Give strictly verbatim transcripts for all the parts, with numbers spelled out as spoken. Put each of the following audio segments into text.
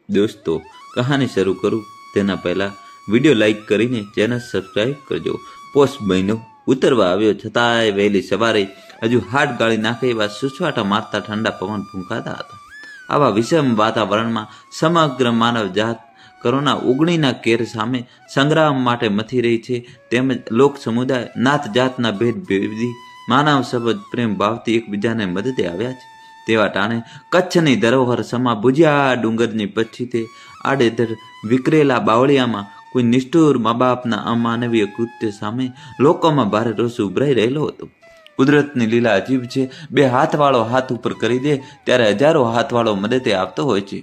दोस्तों कहानी शुरू करूँ तेना पहला विडियो लाइक करीने चेनल सब्सक्राइब करजो। पोस्ट महीनो उतरवा आव्यो छतांय वहेली सवारे हजू हाथ गाળી नाखे एवा सुसवाटा मारता ठंडा पवन फूंकाता हता। आवा विषम वातावरणमां समग्र मानव जात कोरोना ओगણીના કેર સામે સંગ્રામ માટે મથી રહી છે। તેમજ લોક સમુદાય નાત જાતના ભેદ ભેદી માનવ સંબંધ પ્રેમ ભાવથી એકબીજાને મદદે આવ્યા છે। તેવા ટાણે કચ્છની ધરોહર સમા ભુજિયા ડુંગરની પછીતે આડેધડ વિકરેલા બાવળિયામાં કોઈ નિષ્ઠુર મા બાપના અમાનવીય કૃત્ય સામે લોકોમાં ભારે રોષ ઉભરાઈ રહેલો હતો। કુદરતની લીલા અજીબ છે। બે હાથવાળો હાથ ઉપર કરી દે ત્યારે હજારો હાથવાળો મદદે આવતો હોય છે।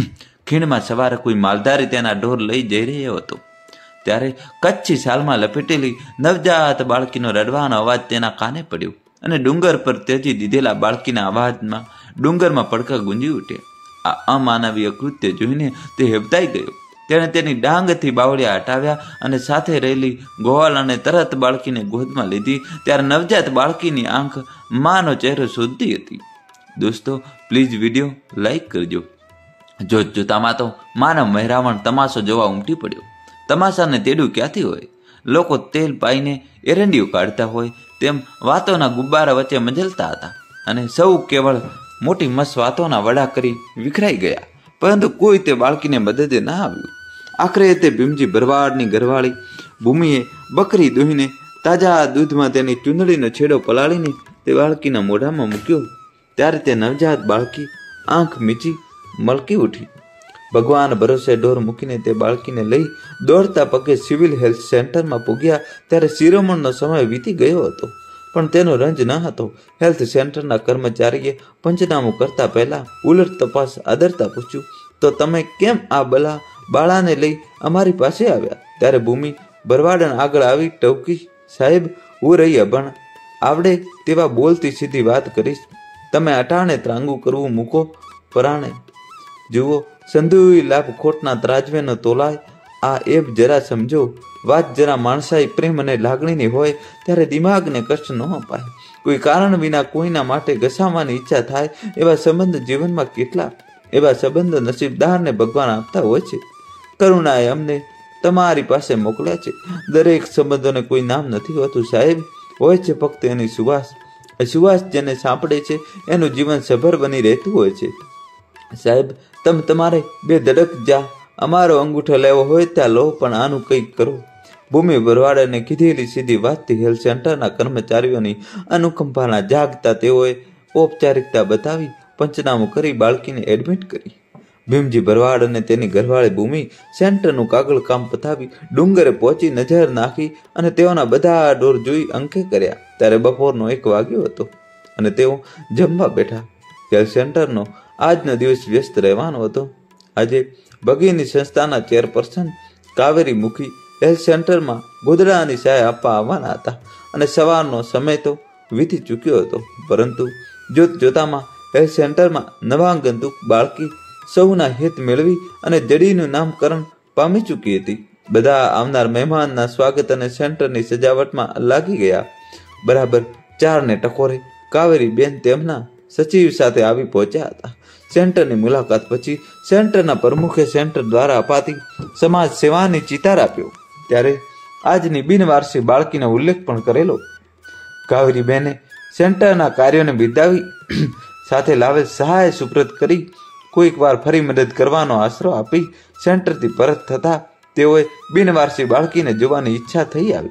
ખીણમાં સવારે કોઈ માલધારી તેના ઢોર લઈ જઈ રહ્યો હતો ત્યારે કચ્છી શાલમાં લપેટેલી નવજાત બાળકીનો રડવાનો અવાજ તેના કાને પડ્યો અને ડુંગર પર તેજી દીધેલા બાળકીના અવાજમાં ડુંગરમાં પડકા ગુંજી ઉઠ્યા। આ અમાનવીય કૃત્ય જોઈને તે હેબતાઈ ગયો। તેણે તેની ડાંગથી બાવળિયા હટાવ્યા અને સાથે રહેલી ગોવાળાને તરત બાળકીને ગોદમાં લીધી ત્યારે નવજાત બાળકીની આંખ માનો ચહેરો શોધતી હતી। દોસ્તો પ્લીઝ વિડીયો લાઈક કરજો। જોત જોતામાં તો માનવ મહેરામણ તમાશો જોવા ઉમટી પડ્યો। તમાશાને તેડું ક્યાંથી હોય? લોકો તેલ પાઈને એરંડીઓ કાઢતા હોય તેમ વાતોના ગુબ્બારા વચ્ચે મજલતા હતા અને સૌ કેવળ મોટી મસ્ત વાતોના વડા કરી વિખરાઈ ગયા, પરંતુ કોઈ તે બાળકીને મદદે ના આવ્યું। આખરે તે ભીમજી ભરવાડની ઘરવાળી ભૂમિએ બકરી દોહીને તાજા દૂધમાં તેની ચૂંદડીનો છેડો પલાળીને તે બાળકીના મોઢામાં મૂક્યો ત્યારે તે નવજાત બાળકી આંખ મીચી મલકી ઉઠી। ભગવાન ભરોસે ઢોર મૂકીને તે બાળકીને લઈ દોડતા પગે સિવિલ હેલ્થ સેન્ટરમાં પૂગ્યા ત્યારે શિરોમણનો સમય વીતી ગયો હતો, પણ તેનો રંજ ન હતો। હેલ્થ સેન્ટરના કર્મચારીએ પંચનામું કરતા પહેલા ઉલટ તપાસ આદરતા પૂછ્યું, તો તમે કેમ આ બલા બાળાને લઈ અમારી પાસે આવ્યા? ત્યારે ભૂમિ ભરવાડન આગળ આવી ટવકી, સાહેબ હું રહી અભણ, આવડે તેવા બોલતી સીધી વાત કરીશ। તમે અટાણે ત્રાંગું કરવું મૂકો પરાણે। જુઓ સંધુઈ લાભ ખોટના ત્રાજવેનો તોલાય, આ એબ જરા સમજો। વાત જરા માણસાઈ પ્રેમ અને લાગણીની હોય ત્યારે દિમાગને કષ્ટ ન અપાય। કોઈ કારણ વિના કોઈના માટે ઘસાવાની ઈચ્છા થાય એવા સંબંધ જીવનમાં કેટલા, એવા સંબંધ નસીબદારને ભગવાન આપતા હોય છે। કરુણાએ અમને તમારી પાસે મોકલ્યા છે। દરેક સંબંધોને કોઈ નામ નથી હોતું સાહેબ, હોય છે ફક્ત એની સુવાસ। એ સુવાસ જેને સાંપડે છે એનું જીવન સભર બની રહેતું હોય છે। સાહેબ તમે તમારે બે ધડક જા અમારો અંગૂઠો લેવો હોય ત્યાં લો, પણ આનું કંઈક કરો। ભૂમિ ભરવાડને કીધેલી સીધી વાતથી હેલ્થ સેન્ટરના કર્મચારીઓની અનુકંપાના જાગતા તેઓએ ઔપચારિકતા બતાવી પંચનામું કરી બાળકીને એડમિટ કરી। ભીમજી ભરવાડ અને તેની ઘરવાળી ભૂમિ સેન્ટરનું કાગળ કામ પતાવી ડુંગરે પહોંચી નજર નાખી અને તેઓના બધા ઢોર જોઈ અંકે કર્યા ત્યારે બપોરનો એક વાગ્યો હતો અને તેઓ જમવા બેઠા। હેલ્થ સેન્ટરનો આજનો દિવસ વ્યસ્ત રહેવાનો હતો। આજે ભગીની સંસ્થાના ચેરપર્સન કાવેરી મુખી હેલ્થ સેન્ટરમાં ગોદડાની સહાય આપવા આવવાના હતા અને સવારનો સમય તો વીતી ચૂક્યો હતો, પરંતુ જોત જોતામાં હેલ્થ સેન્ટરમાં નવાગંતુક બાળકી સૌના હિત મેળવી અને જડીનું નામકરણ પામી ચૂકી હતી। બધા આવનાર મહેમાનના સ્વાગત અને સેન્ટરની સજાવટમાં લાગી ગયા। બરાબર ચારને ટકોરે કાવેરી બેન તેમના સચિવ સાથે આવી પહોંચ્યા હતા। સેન્ટરની મુલાકાત પછી સેન્ટરના પ્રમુખે સેન્ટર દ્વારા અપાતી સમાજ સેવાની ચિતાર આપ્યો ત્યારે આજની બિનવારસી બાળકીનો ઉલ્લેખ પણ કરેલો। કાવેરી બેને સેન્ટરના કાર્યોને બિરદાવી સાથે લાવેલ સહાય સુપ્રત કરી કોઈક વાર ફરી મદદ કરવાનો આશરો આપી સેન્ટરથી પરત થતા તેઓએ બિનવારસી બાળકીને જોવાની ઈચ્છા થઈ આવી।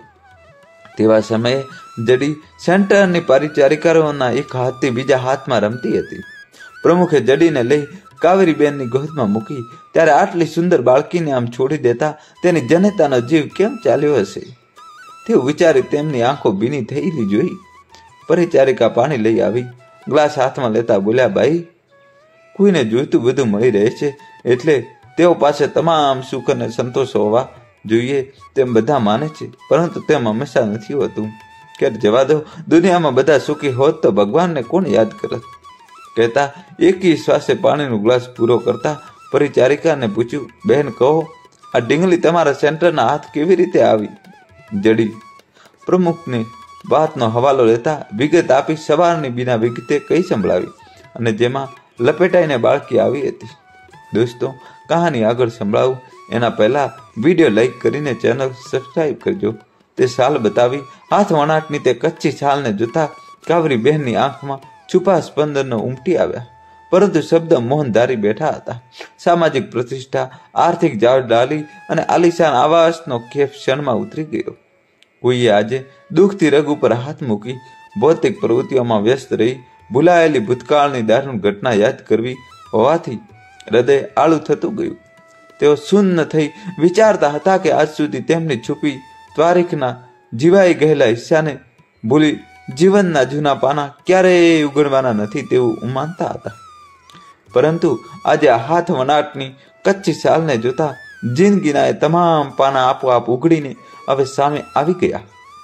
તેવા સમયે જડી સેન્ટરની પરિચારિકાઓના એક હાથથી બીજા હાથમાં રમતી હતી। પ્રમુખે જડીને લઈ કાવેરીબેનની ગોદમાં મૂકી ત્યારે આટલી સુંદર બાળકીને આમ છોડી દેતા તેની જનતાનો જીવ કેમ ચાલ્યો હશે તેવું વિચારી તેમની આંખો ભીની થયેલી જોઈ પરિચારિકા પાણી લઈ આવી। ગ્લાસ હાથમાં લેતા બોલ્યા, ભાઈ કોઈને જોઈતું બધું મળી રહે છે એટલે તેઓ પાસે તમામ સુખ અને સંતોષ હોવા જોઈએ તેમ બધા માને છે, પરંતુ તેમ હંમેશા નથી હોતું। કે જવા દો, દુનિયામાં બધા સુખી હોત તો ભગવાનને કોણ યાદ કરત? કહેતા એકી શ્વાસે પાણીનો ગ્લાસ પૂરો કરતા પરિચારિકાને પૂછ્યું, બહેન કહો આ ડીંગલી તમારા સેન્ટરના હાથ કેવી રીતે આવી? જડી પ્રમુખની વાતનો હવાલો લેતા વિગત આપી સવારની બીના વિગતે કઈ સંભળાવી અને જેમાં લપેટાઈને બાળકી આવી હતી। દોસ્તો, કહાની આગળ સંભળાવું એના પહેલા વિડીયો લાઈક કરીને ચેનલ સબસ્ક્રાઈબ કરજો. તે સાલ બતાવી હાથ વણાટની તે કચ્છી છાલને જોતા કાવરી બહેનની આંખમાં છુપા સ્પંદનો ઉમટી આવ્યા. પરંતુ શબ્દ મોહન ધારી બેઠા હતા. સામાજિક પ્રતિષ્ઠા, આર્થિક જાળડાલી અને આલિશાન આવાસનો ખેપ ક્ષણમાં ઉતરી ગયો. કોઈએ આજે દુઃખથી રગ ઉપર હાથ મૂકી ભૌતિક પ્રવૃત્તિઓમાં વ્યસ્ત રહી ભૂલાયેલી ભૂતકાળની દારૂણ ઘટના યાદ કરવી હોવાથી હૃદય આળું થતું ગયું. તેઓ શૂન્ય થઈ વિચારતા હતા કે આજ સુધી તેમની છુપી તારીખના જીવાઈ ગયેલા હિસ્સાને ભૂલી જીવનના જૂના પાના ક્યારેય ઉગડવાના નથી તેવું માનતા હતા. પરંતુ આજે આ હાથ વણાટની કચ્છી સાલને જોતા જિંદગીના એ તમામ પાના આપોઆપ ઉઘડીને હવે સામે આવી ગયા.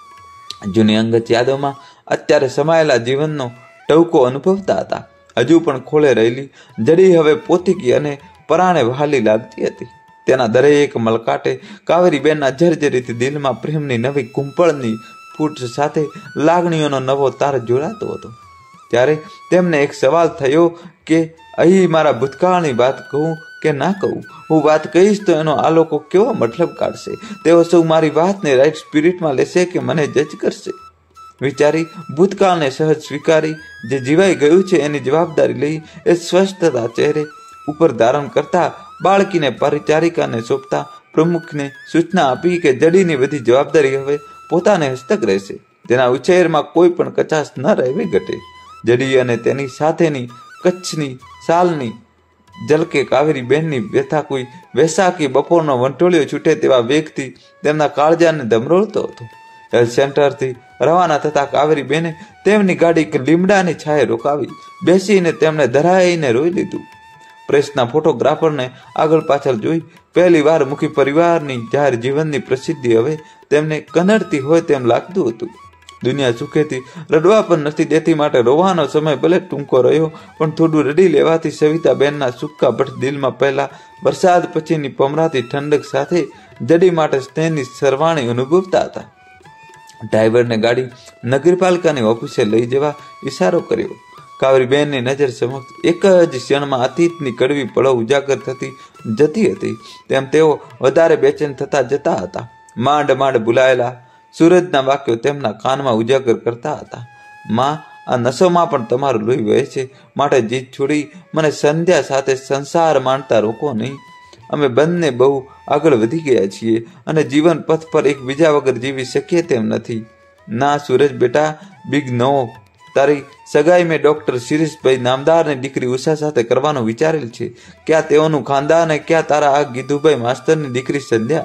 જૂની અંગત યાદોમાં અત્યારે સમાયેલા જીવનનો ટવકો અનુભવતા હતા. હજુ પણ ખોળે રહેલી જડી હવે પોતીકી અને પરાણે વહાલી લાગતી હતી. તેના દરેક મલકાટે કાવેરીબેનના જર્જરિત દિલમાં પ્રેમની નવી કુંપળની ફૂટ સાથે લાગણીઓનો નવો તાર જોડાતો હતો. ત્યારે તેમને એક સવાલ થયો કે અહીં મારા ભૂતકાળની વાત કહું કે ના કહું? હું વાત કહીશ તો એનો આ લોકો કેવો મતલબ કાઢશે? તેઓ સૌ મારી વાતને રાઈટ સ્પિરિટમાં લેશે કે મને જજ કરશે? વિચારી ભૂતકાળને સહજ સ્વીકારી જે જીવાઈ ગયું છે એની જવાબદારી લઈ એ સ્વસ્થતા ચહેરે ઉપર ધારણ કરતા બાળકીને પરિચારિકાને સોંપતા પ્રમુખને સૂચના આપી કે જડીની બધી જવાબદારી હવે પોતાને હસ્તક રહેશે. તેના ઉછેરમાં કોઈ પણ કચાશ ન રહેવી ઘટે. જડી અને તેની સાથેની કચ્છની સાલની જલકે કાવેરી બહેનની વ્યથા કોઈ વૈશાખી બપોરનો વંટોળિયો છૂટે તેવા વેગથી તેમના કાળજાને ધમરોળતો હતો. હેલ્થ સેન્ટરથી રવાના થતા કાવેરી બેને તેમની ગાડી લીમડાની છાંયે રોકાવી બેસીને તેમણે ધરાઈને રોઈ લીધું. પ્રેસના ફોટોગ્રાફરને આગળ પાછળ જોઈ પહેલી વાર મુખી પરિવારની જાહેર જીવનની પ્રસિદ્ધિ હવે તેમને કનડતી હોય તેમ લાગતું હતું. દુનિયા સુખેથી રડવા પણ નથી દેતી, માટે રોવાનો સમય ભલે ટૂંકો રહ્યો પણ થોડું રડી લેવાથી સવિતાબેનના સુક્કા ભટ્ટ દિલમાં પહેલા વરસાદ પછીની પમરાતી ઠંડક સાથે જડી માટે સ્નેહની સરવાણી અનુભવતા હતા. ડ્રાઈવરને ગાડી નગરપાલિકાની ઓફિસે લઈ જવા ઈશારો કર્યો. કાવેરીબેનની નજર સમક્ષ એક જ ક્ષણમાં અતીતની કડવી પળો ઉજાગર થતી જતી હતી. તેમ તેઓ વધારે બેચેન થતા જતા હતા. માંડ માંડ ભૂલાયેલા સૂરજના વાક્યો તેમના કાનમાં ઉજાગર કરતા હતા. માં, આ નશોમાં પણ તમારું લોહી વહે છે, માટે જીત છોડી મને સંધ્યા સાથે સંસાર માણતા રોકો નહીં. અમે બંને બહુ આગળ વધી ગયા છીએ અને જીવન પથ પર એકબીજા વગર જીવી શકીએ તેમ નથી. ના સૂરજ બેટા, બિગ નો. તારી સગાઈ મેં ડોક્ટર શિરીષભાઈ નામદારની દીકરી ઉષા સાથે કરવાનું વિચારેલ છે. ક્યાં તેઓનું ખાનદાન અને ક્યાં તારા આ ગીધુભાઈ માસ્તરની દીકરી સંધ્યા.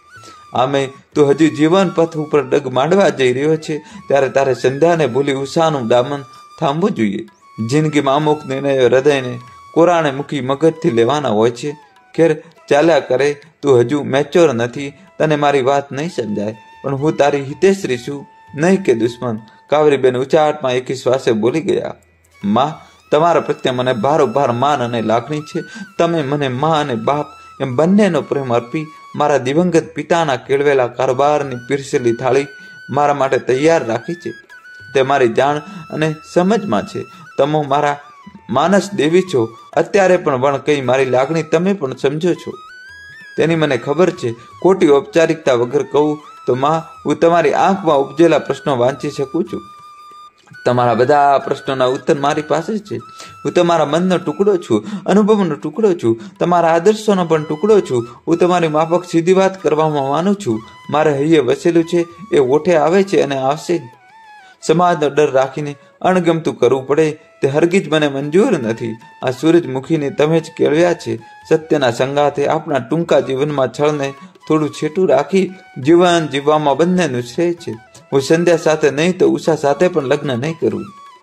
આમે તું હજુ જીવન પથ ઉપર ડગ માંડવા જઈ રહ્યો છે ત્યારે તારે સંધ્યાને ભૂલી ઉષાનું દામન થાંભવું જોઈએ. જિંદગીમાં અમુક નિર્ણયો હૃદયને કોરાણે મૂકી મગજથી લેવાના હોય છે. ખેર ચાલ્યા કરે. તું હજુ મેચ્યોર નથી, તને મારી વાત નહીં સમજાય, પણ હું તારી હિતેશ્રી છું, નહીં કે દુશ્મન. કાવેરીબેન ઉચાટમાં એકી શ્વાસે બોલી ગયા. માં, તમારા પ્રત્યે મને ભારોભાર માન અને લાગણી છે. તમે મને માં અને બાપ એમ બંનેનો પ્રેમ અર્પી મારા દિવંગત પિતાના કેળવેલા કારોબારની પીરસેલી થાળી મારા માટે તૈયાર રાખી છે. તે મારી જાણ અને સમજમાં છે. તમે મારા માનસ દેવી છો. અત્યારે પણ વણ કઈ મારી લાગણી તમે પણ સમજો છો તેની મને ખબર છે. ખોટી ઔપચારિકતા વગર કહું તો માં, હું તમારી આંખમાં ઉપજેલા પ્રશ્નો વાંચી શકું છું. તમારા બધા પ્રશ્નોના ઉત્તર મારી પાસે છે. હું તમારા મનનો ટુકડો છું, અનુભવનો ટુકડો છું, તમારા આદર્શોનો પણ ટુકડો છું. હું તમારી માફક સીધી વાત કરવામાં માનું છું. મારે હૈયે વસેલું છે એ ઓઠે આવે છે અને આવશે. સમાજનો ડર રાખીને અણગમતું કરવું પડે તે હરગીજ મને મંજૂર નથી. આ સૂરજમુખીને તમે જ કેળવ્યા છે. સત્યના સંગાથે આપણા ટૂંકા જીવનમાં છળને થોડું છેટું રાખી જીવન જીવવામાં બંનેનું શ્રેય છે. હું સંધ્યા સાથે નહીં તો ઉષા સાથે પણ લગ્ન નહીં કરું.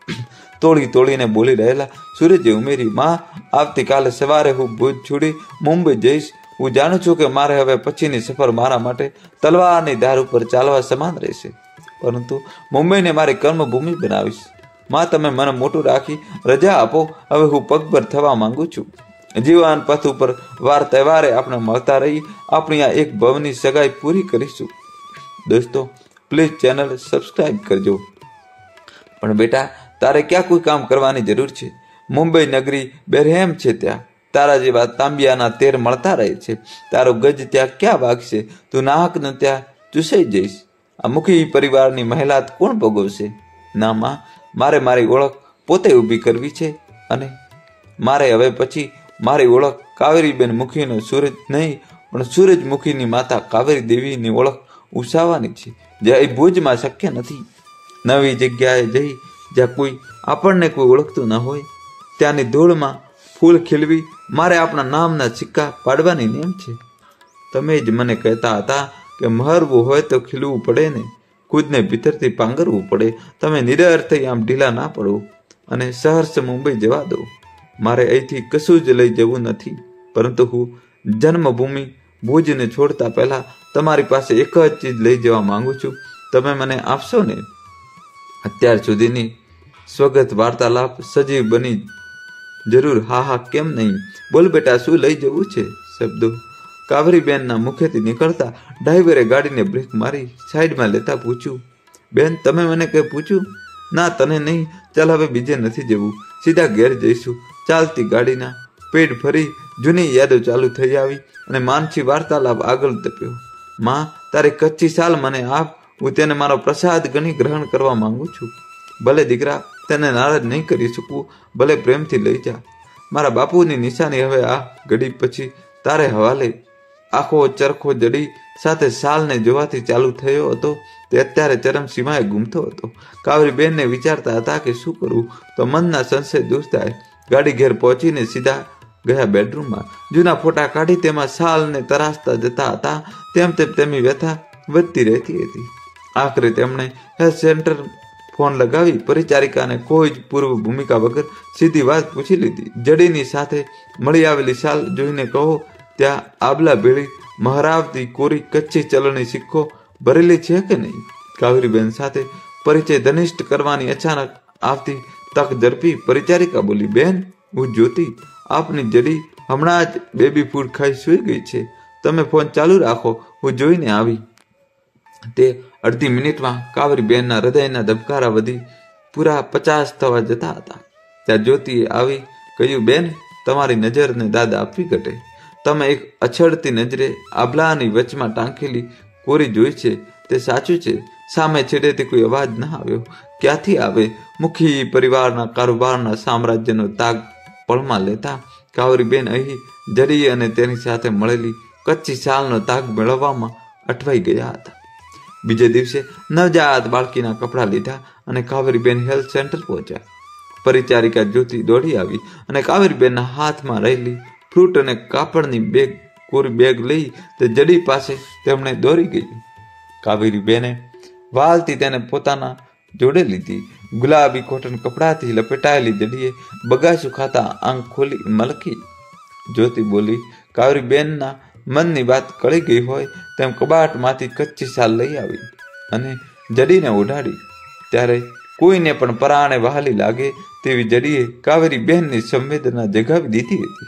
તોડી તોડીને બોલી રહેલા સૂરજે ઉમેરી, માં, આવતીકાલે સવારે હું ભુજ છોડી મુંબઈ જઈશ. હું જાણું છું કે મારે હવે પછીની સફર મારા માટે તલવારની ધાર ઉપર ચાલવા સમાન રહેશે, પરંતુ મુંબઈને મારી કર્મભૂમિ બનાવીશ. માં, તમે મને મોટું રાખી રજા આપો. હવે હું પગભર થવા માંગુ છું. જીવન પથ ઉપર વાર તહેવારે આપણે મળતા રહી આપણી આ એક ભવની સગાઈ પૂરી કરીશું. દોસ્તો, પ્લીઝ ચેનલ સબસ્ક્રાઈબ કરજો. પણ બેટા, તારે ક્યાં કોઈ કામ કરવાની જરૂર છે? મુંબઈ નગરી બેરહેમ છે, ત્યાં તારા જેવા તાંબિયાના તેર મળતા રહે છે. તારો ગજ ત્યાં ક્યાં વાગશે? તું નાહક ને ત્યાં ચૂસાઈ જઈશ. આ મુખી પરિવારની મહેલાત કોણ ભોગવશે? ના માં, મારે મારી ઓળખ પોતે ઊભી કરવી છે અને મારે હવે પછી મારી ઓળખ કાવેરીબેન મુખીનો સૂરજ નહીં પણ સૂરજમુખીની માતા કાવેરી દેવીની ઓળખ ઉસાવવાની છે, જે અહીં ભુજમાં શક્ય નથી. નવી જગ્યાએ જઈ જ્યાં કોઈ આપણને કોઈ ઓળખતું ન હોય ત્યાંની ધૂળમાં ફૂલ ખીલવી મારે આપણા નામના સિક્કા પાડવાની નેમ છે. તમે જ મને કહેતા હતા કે મહરવું હોય તો ખીલવું પડે ને, ખુદને ભીતરથી પાંગરવું પડે. તમે નિરર્થય આમ ઢીલા ના પડો અને સહર્ષ મુંબઈ જવા દો. મારે અહીંથી કશું જ લઈ જવું નથી, પરંતુ હું જન્મભૂમિ ભુજને છોડતા પહેલા તમારી પાસે એક જ ચીજ લઈ જવા માંગુ છું. તમે મને આપશો ને? અત્યાર સુધીની સ્વગત વાર્તાલાપ સજીવ બની જરૂર. હા હા, કેમ નહીં? બોલ બેટા, શું લઈ જવું છે? શબ્દો કાવેરીબેનના મુખેથી નીકળતા ડ્રાઈવરે ગાડીને બ્રેક મારી સાઈડમાં લેતા પૂછ્યું, બેન તમે મને કંઈ પૂછ્યું? ના, તને નહીં. ચાલ હવે બીજે નથી જવું, સીધા ઘેર જઈશું. ચાલતી ગાડીના પેટ ફરી જૂની યાદો ચાલુ થઈ આવી અને માનસી વાર્તાલાપ આગળ ધપ્યો. માં, તારી કચ્છી સાલ મને આપ, હું તેને મારો પ્રસાદ ગણી ગ્રહણ કરવા માંગુ છું. ભલે દીકરા, તેને નારાજ નહીં કરી શકું, ભલે પ્રેમથી લઈ જા. મારા બાપુની નિશાની હવે આ ઘડી પછી તારે હવાલે. આખો ચરખો જડી સાથે સાલને જોવાથી ચાલુ થયો હતો તે અત્યારે ચરમસીમાએ ગુમતો હતો. કાવેરીબેનને વિચારતા હતા કે શું કરવું તો મનના સંશય દૂર થાય. ગાડી ઘેર પહોંચીને સીધા ગયા બેડરૂમમાં. જૂના ફોટા કાઢી તેમાં સાલને તરાસતા જતા હતા તેમ તેમ તેમની વ્યથા વધતી રહેતી હતી. આખરે તેમણે હેલ્થ સેન્ટર ફોન લગાવી પરિચારિકાને કોઈ જ પૂર્વ ભૂમિકા વગર સીધી વાત પૂછી લીધી. જડીની સાથે મળી આવેલી સાલ જોઈને કહો, ત્યાં આબલા ભેળી મહરાવતી કોરી કચ્છી ચલણી સિક્કો ભરેલી છે કે નહીં? કાવેરીબેન સાથે પરિચય ધનિષ્ઠ કરવાની અચાનક આવતી તક ઝડપી પરિચારિકા બોલી, બેન હું જ્યોતિ, આપની જડી હમણાં જ બેબી ફૂડ ખાઈ સૂઈ ગઈ છે. તમે ફોન ચાલુ રાખો, હું જોઈને આવી. તે અડધી મિનિટમાં કાવેરીબેનના હૃદયના ધબકારા વધી પૂરા પચાસ થવા જતા હતા. ત્યાં જ્યોતિએ આવી કહ્યું, બેન તમારી નજરને દાદ આપવી ઘટે. તમે એક અછડતી નજરે આભલાની વચમાં ટાંકેલી કોરી જોઈ છે તે સાચું છે. સામે છેડેથી કોઈ અવાજ ન આવ્યો. ક્યાંથી આવે? મુખી પરિવારના કારોબારના સામ્રાજ્યનો તાગ પળમાં લેતા કાવેરીબેન અહીં જડી અને તેની સાથે મળેલી કચ્છી સાલનો તાગ મેળવવામાં અટવાઈ ગયા હતા. બીજે દિવસે નવજાત બાળકીના કપડાં લીધા અને કાવેરીબેન હેલ્થ સેન્ટર પહોંચ્યા. પરિચારિકા જ્યોતિ દોડી આવી અને કાવેરીબેનના હાથમાં રહેલી ફ્રૂટ અને કાપડની બેગ કોરી બેગ લઈ તે જડી પાસે તેમણે દોરી ગઈ. કાવેરીબેને વાલથી તેને પોતાના જોડે લીધી. ગુલાબી કોટન કપડાથી લપેટાયેલી જડીએ બગાસું ખાતા આંખ ખોલી મલકી. જ્યોતિ બોલી, કાવેરીબેનના મનની વાત કળી ગઈ હોય તેમ કબાટમાંથી કચ્છી સાલ લઈ આવી અને જડીને ઓઢાડી. ત્યારે કોઈને પણ પરાણે વહાલી લાગે તેવી જડીએ કાવેરીબેનની સંવેદના જગાવી દીધી હતી.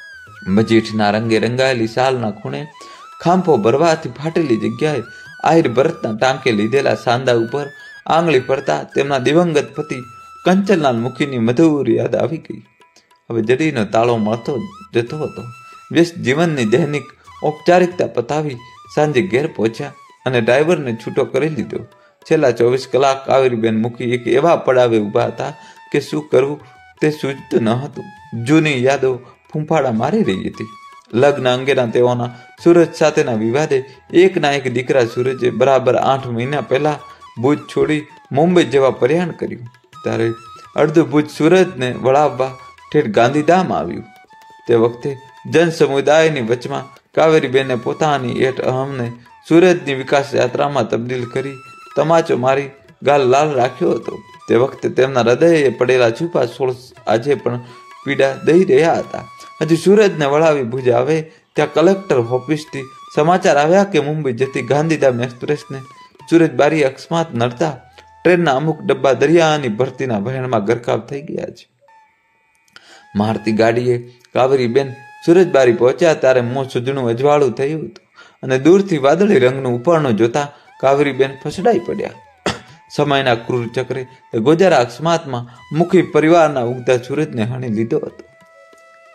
મજીઠના રંગે રંગાયેલી સાલના ખૂણે ખાંભો ભરવાથી ફાટેલી જગ્યાએ આહિર ભરતના ટાંકે લીધેલા સાંદા ઉપર આંગળી પડતા તેમના દિવંગત પતિ કંચનલાલ મુખીની મધુર યાદ આવી ગઈ. હવે જડીનો તાળો મળતો જતો હતો. વ્યસ્ત જીવનની દૈનિક ઔપચારિકતા પતાવી સાંજે ઘેર પહોંચ્યા અને ડ્રાઈવરને છૂટો કરી લીધો. છેલ્લા ચોવીસ કલાક કાવેરીબેન મુખી એક એવા પડાવે ઊભા હતા કે શું કરવું તે સૂચતું ન હતું. જૂની યાદો ફૂંફાડા મારી રહી હતી. લગ્ન અંગેના તેઓના સુરજ સાથેના વિવાદે એકના એક દીકરા સૂરજે બરાબર આઠ મહિના પહેલા ભુજ છોડી મુંબઈ જવા પ્રયાણ કર્યું. ત્યારે અડધું ભુજ સુરજને વળાવવા ઠેઠ ગાંધીધામ આવ્યું. તે વખતે જન સમુદાયની વચમાં કાવેરીબેને પોતાની એટ અહમને સુરજની વિકાસ યાત્રામાં તબદીલ કરી તમાચો મારી ગાલ લાલ રાખ્યો હતો. તે વખતે તેમના હૃદયે પડેલા છુપા સોળ આજે પણ પીડા દઈ રહ્યા હતા. હજુ સુરજને વળાવી ભુજ આવે ત્યાં કલેક્ટર ઓફિસથી સમાચાર આવ્યા કે મુંબઈ જતી ગાંધીધામ એક્સપ્રેસને સુરજ બારી અકસ્માત નડતા ટ્રેનના અમુક ડબ્બા દરિયાની ભરતીના વહેણમાં ગરકાવ થઈ ગયા છે. મારતી ગાડીએ કાવેરીબેન સુરજબારી પહોંચ્યા ત્યારે મોં સુજણું અજવાળું થયું હતું અને દૂરથી વાદળી રંગનું ઉપરણું જોતા કાવેરીબેન ફસડાઈ પડ્યા. સમયના ક્રૂર ચક્રે ગોજારા અકસ્માતમાં મુખી પરિવારના ઉગતા સૂરજને હણી લીધો હતો.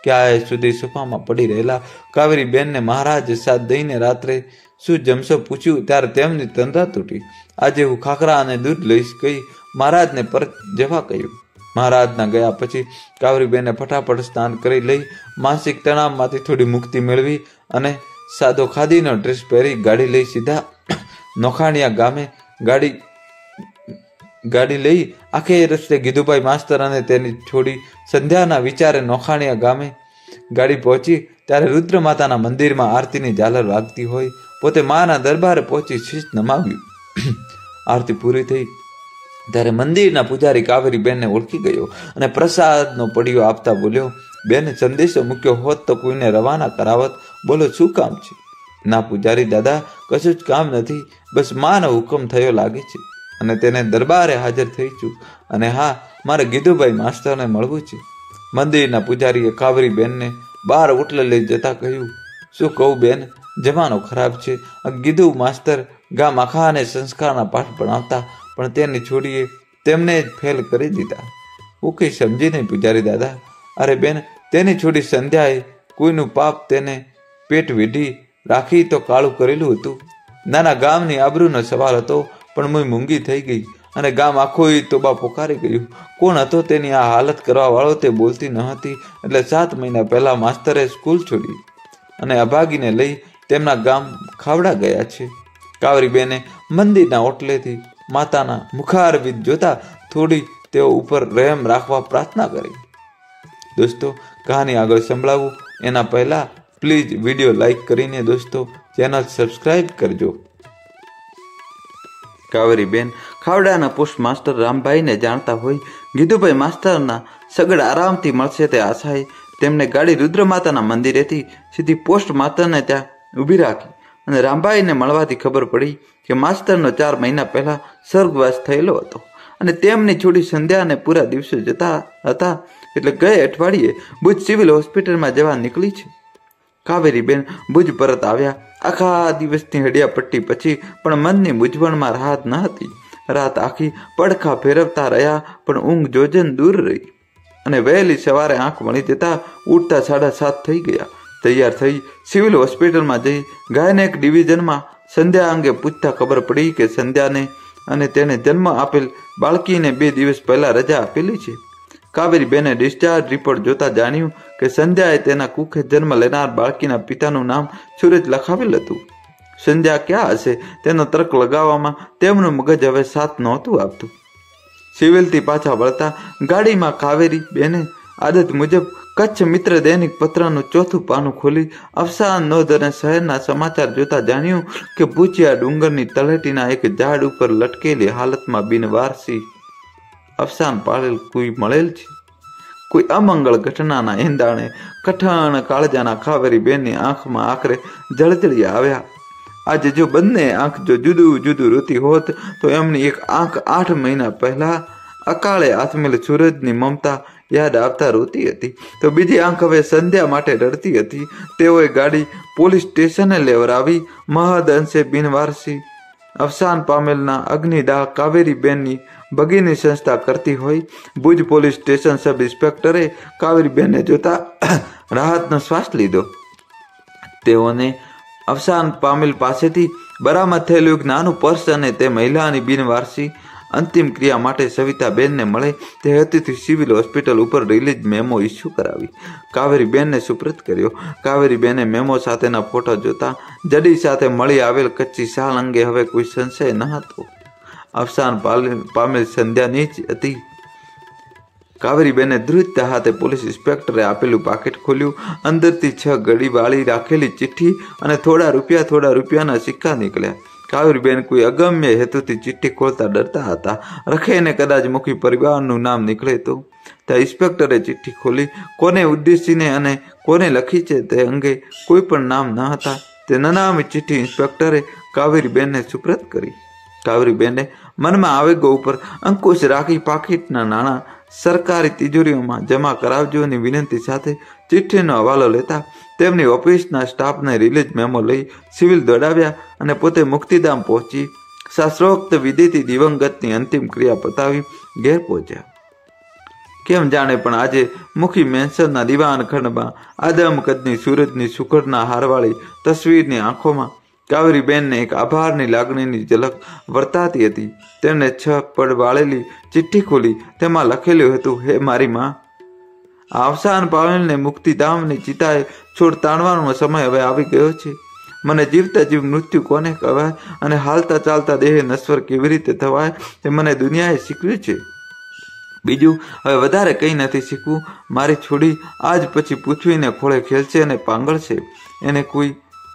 ક્યાંય સુધી સોફામાં પડી રહેલા કાવેરીબેનને મહારાજ સાથ દઈને રાત્રે શું જમશો પૂછ્યું ત્યારે તેમની તંદ્રા તૂટી. આજે હું ખાખરા અને દૂધ લઈશ કહી મહારાજને પરત જવા કહ્યું. મહારાજના ગયા પછી કાવેરીબેને ફટાફટ સ્નાન કરી લઈ માનસિક તણાવમાંથી થોડી મુક્તિ મેળવી અને સાદો ખાદીનો ડ્રેસ પહેરી ગાડી લઈ સીધા નોખાણીયા ગામે ગાડી ગાડી લઈ આખે રસ્તે ગીધુભાઈ માસ્તર અને તેની છોડી સંધ્યાના વિચારે નોખાણીયા ગામે ગાડી પહોંચી ત્યારે રુદ્ર માતાના મંદિરમાં આરતીની ઝાલર વાગતી હોય પોતે માના દરબારે પહોંચી શીશ નમાવ્યું. આરતી પૂરી થઈ ત્યારે મંદિરના પૂજારી કાવેરીબેનને ઓળખી ગયો અને પ્રસાદનો પડીઓ આપતા બોલ્યો, બેને સંદેશો મૂક્યો હોત તો કોઈને રવાના કરાવત, બોલો શું કામ છે? ના પૂજારી દાદા, કશું જ કામ નથી, બસ માનો હુકમ થયો લાગે છે અને તેને દરબારે હાજર થઈ છું અને હા, મારે ગીધુભાઈ માસ્તરને મળવું છે. મંદિરના પૂજારીએ કાવેરીબેનને બહાર ઓટલે લઈ જતા કહ્યું, શું કહું બેન, જમાનો ખરાબ છે. ગીધુ માસ્તર ગામ આખાને સંસ્કારના પાઠ ભણાવતા પણ તેની છોડીએ તેમને જ ફેલ કરી દીધા. હું કઈ સમજી નહીં પૂજારી દાદા. અરે બેન, તેની છોડી સંધ્યાએ કોઈનું પાપ તેને પેટ વીઢી રાખી તો કાળું કરેલું હતું. નાના ગામની આબરૂનો સવાલ હતો પણ હું મૂંગી થઈ ગઈ અને ગામ આખું તોબા પોકારી ગયું. કોણ હતો તેની આ હાલત કરવા વાળો તે બોલતી ન હતી. એટલે સાત મહિના પહેલા માસ્તરે સ્કૂલ છોડી અને અભાગીને લઈ તેમના ગામ ખાવડા ગયા છે. કાવેરીબેને મંદિરના ઓટલેથી માતાના મુખારવિંદ જોતા થોડી તેઓ ઉપર રહેમ રાખવા પ્રાર્થના કરી. દોસ્તો, કહાની આગળ સંભળાવું એના પહેલા પ્લીઝ વિડીયો લાઈક કરીને દોસ્તો ચેનલ સબસ્ક્રાઈબ કરજો. કાવેરીબેન ખાવડાના પોસ્ટ માસ્ટર રામભાઈને જાણતા હોય ગીધુભાઈ માસ્તરના સગડ આરામથી મળશે તે આશાએ તેમને ગાડી રુદ્રમાતાના મંદિરેથી સીધી પોસ્ટ માસ્ટરને ત્યાં ઊભી રાખી અને રામભાઈને મળવાથી ખબર પડી કે માસ્તરનો ચાર મહિના પહેલા સ્વર્ગવાસ થયેલો હતો અને તેમની છોડી સંધ્યાને પૂરા દિવસો જતા હતા. એટલે ગયે અઠવાડિયે ભુજ સિવિલ હોસ્પિટલમાં જવા નીકળી છે. કાવેરીબેન ભુજ પરત આવ્યા. આખા દિવસની હડિયા પટ્ટી પછી પણ મનની મૂંઝવણમાં રાહત ન હતી. રાત આખી પડખા ફેરવતા રહ્યા પણ ઊંઘ જોજન દૂર રહી અને વહેલી સવારે આંખ મળી જતા ઉઠતા સાડા સાત થઈ ગયા. તૈયાર થઈ સિવિલ હોસ્પિટલમાં જઈ ગાયનેક ડિવિઝનમાં સંધ્યા અંગે પૂછતા ખબર પડી કે સંધ્યાને અને તેને જન્મ આપેલ બાળકીને બે દિવસ પહેલા રજા આપેલી છે. કાવેરીબેને ડિસ્ચાર્જ રિપોર્ટ જોતા જાણ્યું કે સંધ્યાએ તેના કુખે જન્મ લેનાર બાળકીના પિતાનું નામ સૂરજ લખાવેલ હતું. સંધ્યા ક્યાં હશે તેનો તર્ક લગાવવામાં તેમનું મગજ હવે સાથ નહોતું આપતું. સિવિલથી પાછા વળતા ગાડીમાં કાવેરીબેને આદત મુજબ કચ્છ મિત્ર દૈનિક પત્રનું ચોથું પાનું ખોલી અફસાન નોંધ અને શહેરના સમાચાર જોતા જાણ્યું કે ભૂચિયા ડુંગરની તળેટીના એક ઝાડ ઉપર લટકેલી હાલતમાં બિનવારસી અફસાન પાડેલ કોઈ મળેલ છે. કોઈ અમંગળ ઘટનાના એંધાણે કઠણ કાળજાના કાવેરીબેનની આંખમાં આખરે જળજળી આવ્યા. આજે જો બંને આંખ જો જુદું જુદું રોતી હોત તો એમની એક આંખ આઠ મહિના પહેલા અકાળે આથમેલ સૂરજની મમતા યાદ આવતા રોતી હતી તો બીજી આંખ હવે સંધ્યા માટે રડતી હતી. તેઓએ ગાડી પોલીસ સ્ટેશને લેવરાવી મહદ અંશે બિનવારસી અવસાન પામેલના અગ્નિદાહ કાવેરીબેનની ભગીની સંસ્થા કરતી હોય. ભુજ પોલીસ સ્ટેશન સબ ઇન્સ્પેક્ટરે કાવેરીબેનને જોતા રાહતનો શ્વાસ લીધો. તેઓને અવસાન પામેલ પાસેથી બરામદ થયેલું એક નાનું પર્સ અને તે મહિલાની બિનવારસી અંતિમ ક્રિયા માટે સવિતાબેનને મળે તે હેતુથી સિવિલ હોસ્પિટલ ઉપર રિલીઝ મેમો ઇસ્યુ કરાવી કાવેરીબેનને સુપ્રત કર્યો. કાવેરીબેને મેમો સાથેના ફોટો જોતા જડી સાથે મળી આવેલ કચ્છી શાલ અંગે હવે કોઈ સંશય ન હતો. અવસાન પામેલ સંધ્યાની જ હતી. કાવેરીબેને ધ્રુજતા હાથે પોલીસ ઇન્સ્પેક્ટરે આપેલું પાકીટ ખોલ્યું. અંદરથી છ ગળી વાળી રાખેલી ચિઠ્ઠી અને થોડા રૂપિયા થોડા રૂપિયાના સિક્કા નીકળ્યા. કાવેરીબેન કોઈ અગમ્ય હેતુથી ચિઠ્ઠી ખોલતા ડરતા હતા. રખેને કદાચ મુખી પરિવારનું નામ નીકળે તો. ત્યાં ઇન્સ્પેક્ટરે ચિઠ્ઠી ખોલી. કોને ઉદ્દેશીને અને કોને લખી છે તે અંગે કોઈ પણ નામ ન હતા. તે નનામી ચિઠ્ઠી ઇન્સ્પેક્ટરે કાવેરીબેનને સુપ્રત કરી. કાવેરીબેને મનમાં આવેગો ઉપર અંકુશ રાખી પાકીટના નાણાં સરકારી તિજોરીઓમાં જમા કરાવજોની વિનંતી સાથે ચિઠ્ઠીનો હવાલો લેતા તેમની ઓફિસના સ્ટાફને રિલીઝ મેમો લઈ સિવિલ દોડાવ્યા અને પોતે મુક્તિધામ પહોંચી શાસ્ત્રોક્ત વિધિથી દિવંગતની અંતિમ ક્રિયા પતાવી ઘેર પહોંચ્યા. કેમ જાણે પણ આજે મુખી મેન્શનના દીવાન ખંડમાં આદમ કદની સૂરજની સુખડના હારવાળી તસવીરની આંખોમાં કાવેરીબેનને એક આભારની લાગણીની ઝલક વર્તાતી હતી. તેમણે છ પડ વાળેલી ચિઠ્ઠી ખોલી. તેમાં લખેલું હતું, હે મારી માં, અવસાન પામેલને મુક્તિધામની ચિતાએ છોડ તાણવાનો સમય હવે આવી ગયો છે. મને જીવતા જીવ મૃત્યુ કોને કહેવાય અને હાલતા ચાલતા દેહ નશ્વર કેવી રીતે થવાય તે મને દુનિયાએ શીખવ્યું છે. બીજું હવે વધારે કંઈ નથી શીખવું. મારી છોડી આજ પછી પૃથ્વીને ખોળે ખેલશે અને પાંગળશે. એને કોઈ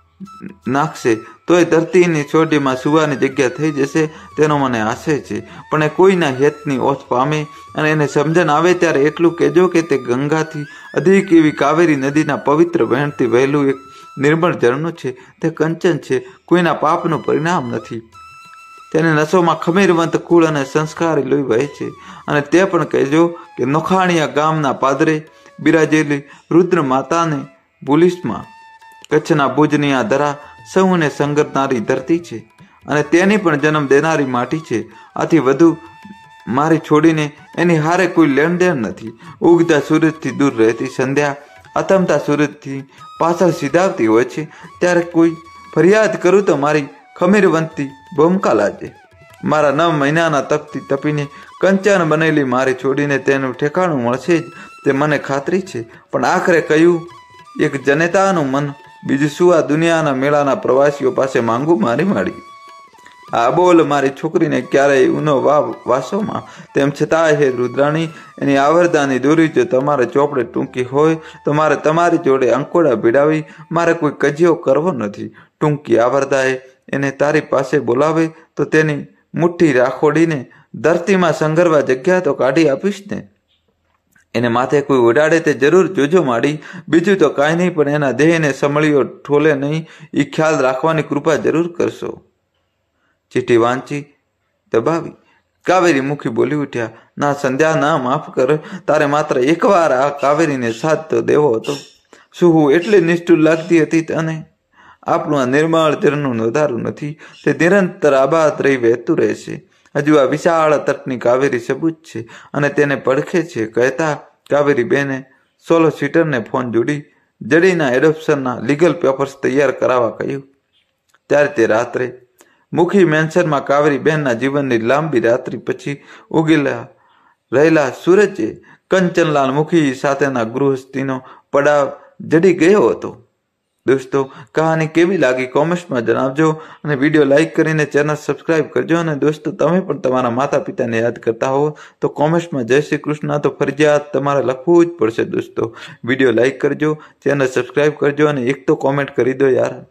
નાખશે તોય ધરતીની ચોટીમાં સુવાની જગ્યા થઈ જશે તેનો મને આશય છે. પણ એ કોઈના હેતની ઓછ પામે અને એને સમજણ આવે ત્યારે એટલું કહેજો કે તે ગંગાથી અધિક એવી કાવેરી નદીના પવિત્ર વહેણથી વહેલું એક નિર્મળ ઝરણું છે. તે કંચન છે, કોઈના પાપનું પરિણામ નથી. તેને નસોમાં ખમીરવંત કુળ અને સંસ્કારી લોહી વહે છે. અને તે પણ કહેજો કે નોખાણીયા ગામના પાદરે બિરાજેલી રુદ્ર માતાને પોલીસમાં કચ્છના ભુજની આ ધરા સૌને સંગતનારી ધરતી છે અને તેની પણ જન્મ દેનારી માટી છે. આથી વધુ મારી છોડીને એની હારે કોઈ લેણદેણ નથી. ઉગતા સૂરજથી દૂર રહેતી સંધ્યા અતમતા સૂરજથી પાછળ સીધાવતી હોય છે ત્યારે કોઈ ફરિયાદ કરું તો મારી ખમીરવંતી ભૂમકા લાજે. મારા નવ મહિનાના તપથી તપીને કંચન બનેલી મારી છોડીને તેનું ઠેકાણું મળશે જ તે મને ખાતરી છે. પણ આખરે કહ્યું એક જનેતાનું મન, બીજું શું આ દુનિયાના મેળાના પ્રવાસીઓ પાસે માંગુ મારી માડી. આ બોલ મારી છોકરીને ક્યારેય ઊનો વાવ વાસોમાં. તેમ છતાં હે રુદ્રાણી, એની આવરદાની દોરી જો તમારે ચોપડે ટૂંકી હોય તો મારે તમારી જોડે અંકોડા ભીડાવી મારે કોઈ કજિયો કરવો નથી. ટૂંકી આવરદાએ એને તારી પાસે બોલાવે તો તેની મુઠ્ઠી રાખોડીને ધરતીમાં સંગરવા જગ્યા તો કાઢી આપીશ ને. એને માથે કોઈ ઉડાડે તે જરૂર જોજો માડી. બીજું તો કાંઈ નહીં, પણ એના દેહને સમળીઓ ઠોલે નહીં એ ખ્યાલ રાખવાની કૃપા જરૂર કરશો. ચીઠી વાંચી દબાવી કાવેરી મુખી બોલી ઉઠ્યા, ના સંધ્યા, ના માફ કર. તારે માત્ર એકવાર આ કાવેરીને સાથ તો દેવો હતો. શું હું એટલી નિષ્ઠુર લાગતી હતી તને? આપણું આ નિર્મળ ઝરણું નોંધારું નથી, તે નિરંતર આબાદ રહી વહેતું રહેશે. હજુ આ વિશાળ તટની કાવેરી સબૂત છે અને તેને પડખે છે. કહેતા કાવેરી બેને સોલો સીટરને ફોન જોડી જડીના એડોપ્શનના લીગલ પેપર્સ તૈયાર કરાવવા કહ્યું. ત્યારે તે રાત્રે મુખી મેન્શનમાં કાવેરી બહેનના જીવનની લાંબી રાત્રિ પછી ઉગેલા રહેલા સૂરજે કંચનલાલ મુખી સાથેના ગૃહસ્થીનો પડાવ જડી ગયો હતો. દોસ્તો, કહાની કેવી લાગી કોમેન્ટ્સમાં જણાવજો અને વિડીયો લાઇક કરીને ચેનલ સબસ્ક્રાઇબ કરજો. અને દોસ્તો, તમે પણ તમારા માતા પિતાને યાદ કરતા હો તો કોમેન્ટ્સમાં જય શ્રી કૃષ્ણ તો ફરજિયાત તમારે લખવું જ પડશે. દોસ્તો, વિડીયો લાઇક કરજો, ચેનલ સબસ્ક્રાઇબ કરજો અને એક તો કોમેન્ટ કરી દો યાર.